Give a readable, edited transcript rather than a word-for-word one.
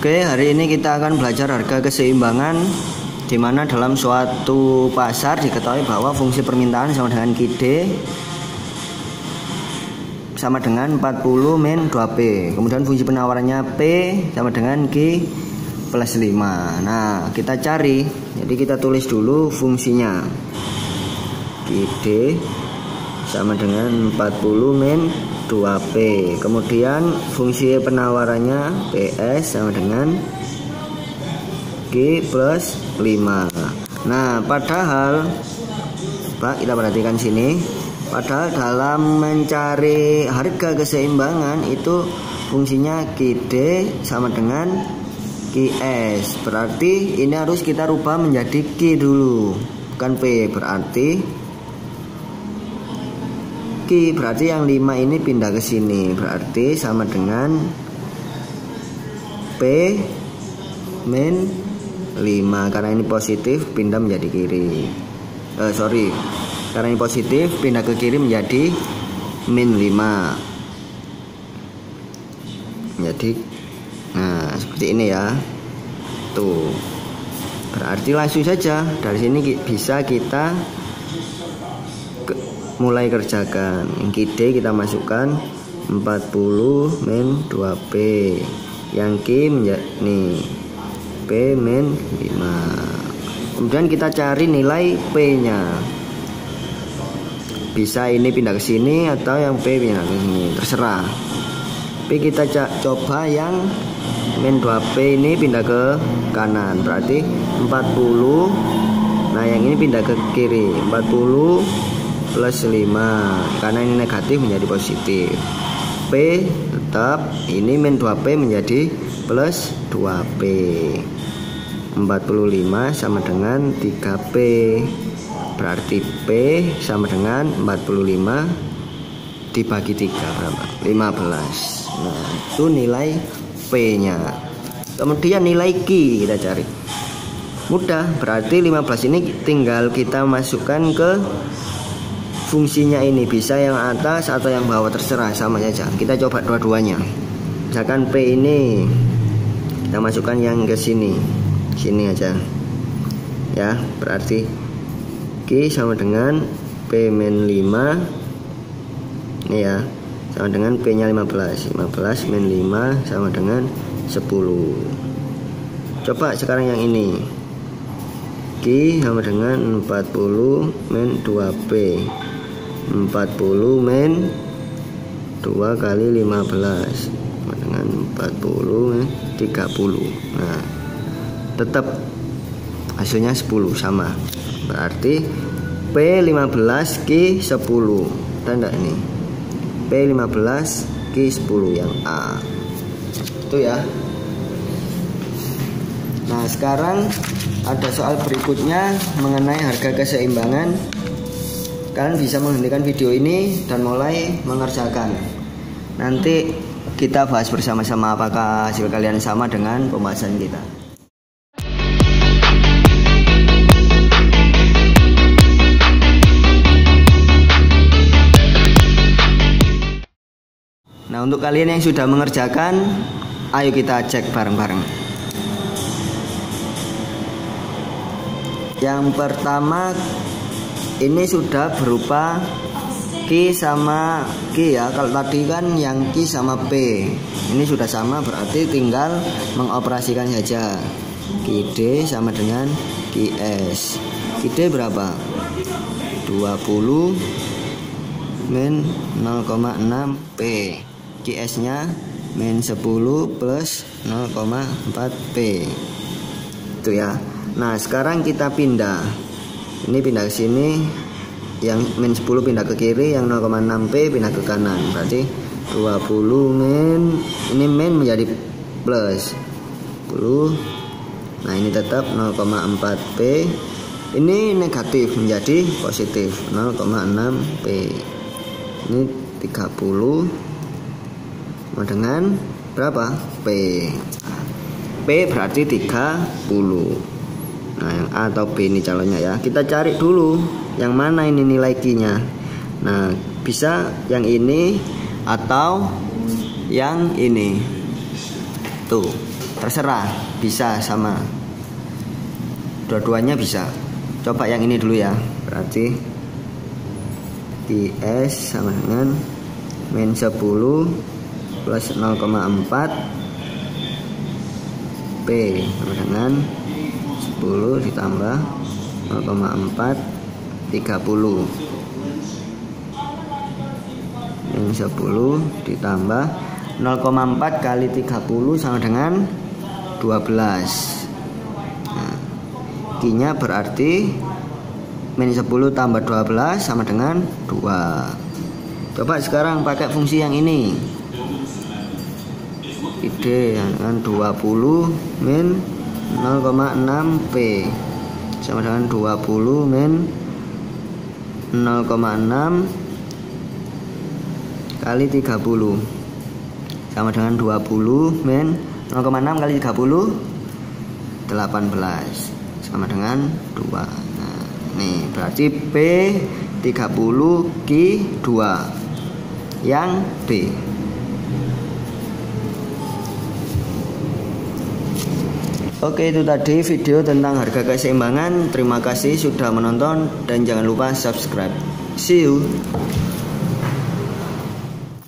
Oke, hari ini kita akan belajar harga keseimbangan, di mana dalam suatu pasar diketahui bahwa fungsi permintaan sama dengan QD sama dengan 40 min 2P. Kemudian fungsi penawarannya P sama dengan Q plus 5. Nah, kita cari. Jadi kita tulis dulu fungsinya. QD sama dengan 40 min 2P. Kemudian fungsi penawarannya PS sama dengan Q plus 5. Nah, padahal Pak, kita perhatikan sini. Padahal dalam mencari harga keseimbangan itu fungsinya QD sama dengan QS. Berarti ini harus kita rubah menjadi Q dulu, bukan P. Berarti yang 5 ini pindah ke sini. Berarti sama dengan P min 5. Karena ini positif pindah menjadi kiri. Karena ini positif pindah ke kiri menjadi min 5. Jadi nah, seperti ini ya. Tuh. Berarti langsung saja dari sini bisa kita mulai kerjakan. Yang QD kita masukkan 40 min 2P. Yang Q menjadi nih P min 5. Kemudian kita cari nilai P nya. Bisa ini pindah ke sini atau yang P pindah ke sini, terserah. P kita coba yang min 2P ini pindah ke kanan. Berarti 40. Nah, yang ini pindah ke kiri. 40 plus 5, karena ini negatif menjadi positif. P tetap, ini min 2P menjadi plus 2P. 45 sama dengan 3P. Berarti P sama dengan 45 dibagi 3 berapa? 15. Nah, itu nilai P nya. Kemudian nilai Q kita cari. Mudah, berarti 15 ini tinggal kita masukkan ke fungsinya ini, bisa yang atas atau yang bawah, terserah, sama saja. Kita coba dua-duanya. Misalkan P ini kita masukkan yang ke sini aja ya. Berarti Q sama dengan P min 5 ini ya, sama dengan P nya 15 min 5 sama dengan 10. Coba sekarang yang ini, Q sama dengan 40 min 2P. 40 min 2 kali 15 dengan 40 min 30. Nah, tetap hasilnya 10 sama. Berarti P15 Q 10. Tanda ini P15 Q 10 yang A. Itu ya. Nah, sekarang ada soal berikutnya mengenai harga keseimbangan. Kalian bisa menghentikan video ini dan mulai mengerjakan. Nanti kita bahas bersama-sama apakah hasil kalian sama dengan pembahasan kita. Nah, untuk kalian yang sudah mengerjakan, ayo kita cek bareng-bareng. Yang pertama, ini sudah berupa Q sama Q ya. Kalau tadi kan yang Q sama P, ini sudah sama, berarti tinggal mengoperasikan saja. QD sama dengan QS. QD berapa? 20 min 0,6 P. QS nya min 10 plus 0,4 P. Itu ya. Nah, sekarang kita pindah. Ini pindah ke sini, yang min 10 pindah ke kiri, yang 0,6P pindah ke kanan. Berarti 20 min, ini min menjadi plus 10. Nah, ini tetap 0,4P. Ini negatif menjadi positif 0,6P. Ini 30 sama dengan berapa? P. P berarti 30. Nah, yang A atau B ini calonnya ya. Kita cari dulu yang mana ini nilai Q-nya. Nah, bisa yang ini atau yang ini. Tuh. terserah, bisa sama, dua-duanya bisa. Coba yang ini dulu ya. Berarti IS sama dengan min 10 plus 0,4 P sama dengan 10 ditambah 0,4 30. Min 10 ditambah 0,4 kali 30 sama dengan 12. Nah, Q-nya berarti min 10 tambah 12 sama dengan 2. Coba sekarang pakai fungsi yang ini. ID dengan 20 min 0,6 P sama dengan 20 min 0,6 kali 30 sama dengan 20 min 0,6 kali 30 18 sama dengan 2. Nah, nih berarti P 30 Q 2 yang B. Oke, itu tadi video tentang harga keseimbangan. Terima kasih sudah menonton dan jangan lupa subscribe. See you.